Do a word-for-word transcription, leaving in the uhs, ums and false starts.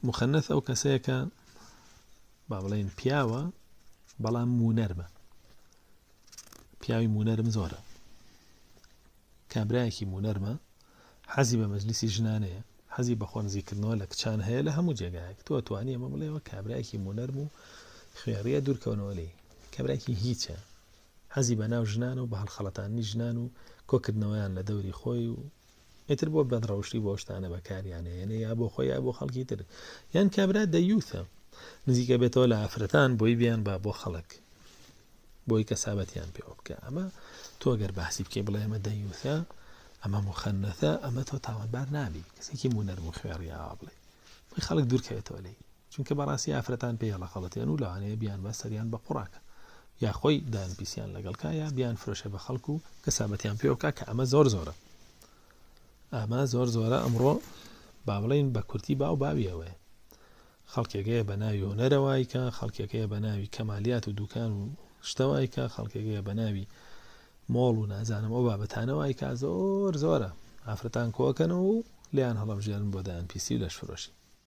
مخنث ئەو کەسەیە کە با بڵێن پیاوە بەڵام مونەرمە، پیاوی مونەرم زۆرە، کابرایەکی مونەرمە، حەزی بە مەجلیسی ژنانەیە، حەزی بە خۆنزیکردنەوە لە کچان هەیە لە هەموو جێگایەک، تۆ توانی ئەمە بڵێەوە کابرایەکی مونەرم و خوێڕیە دوورکەونەوە لێی، کابرایەکی هیچە، حەزی بە ناو ژنان و بە هەڵخەڵەتانی ژنان و کۆکردنەوەیان لە دەوری خۆی و ئیتر بۆ بەدڕەوشتی بۆ شتانە بەکاریانەیە، یعنی یا بۆ خۆی یا بۆ خەڵکی تر، یان کابرا دەیوتە نزیکە بێتەوە لە ئافرەتان بۆی بیان با بۆ خەڵک بۆی کەسابەتیان پێوە بکە. ئەمە تۆ گەر باسی بکەی بڵێ ئەمە دەیوتە ئەمە مخەنەثە ئەمە تۆ تاوانبار نابی، کەسێکی مونەرم و خوێڕیاوە بڵێ بۆی خەڵک دوورکەوێتەوە لێی، چونکە بەڕاستی ئافرەتان پێی هەڵەخەڵەتێن و لەوانەیە بیان بە سەریان بە قوڕاکە یا خۆی دانپیسیان لەگەڵکە یا بیان فرۆشە بە خەڵک و کەسابەتیان پێوە بکە کە ئەمە زۆر زۆرە، ئەمە زۆر زۆرە ئەمڕۆ با بڵێن بە کورتی باو باوی ئەوەیە، خەڵکێکەیە بە ناوی هۆنەرەوایکە، خەڵکێکەیە بە ناوی کەمالیات و دوکان و شتەوایکە، خەڵکێکەیە بە ناوی مۆڵ و نازانم ئەو بابەتانەوایکە، زۆر زۆرە ئافرەتان کۆکەن و لیان هەڵەبژێرن بۆ دایانپیسی و لەشفرۆشی.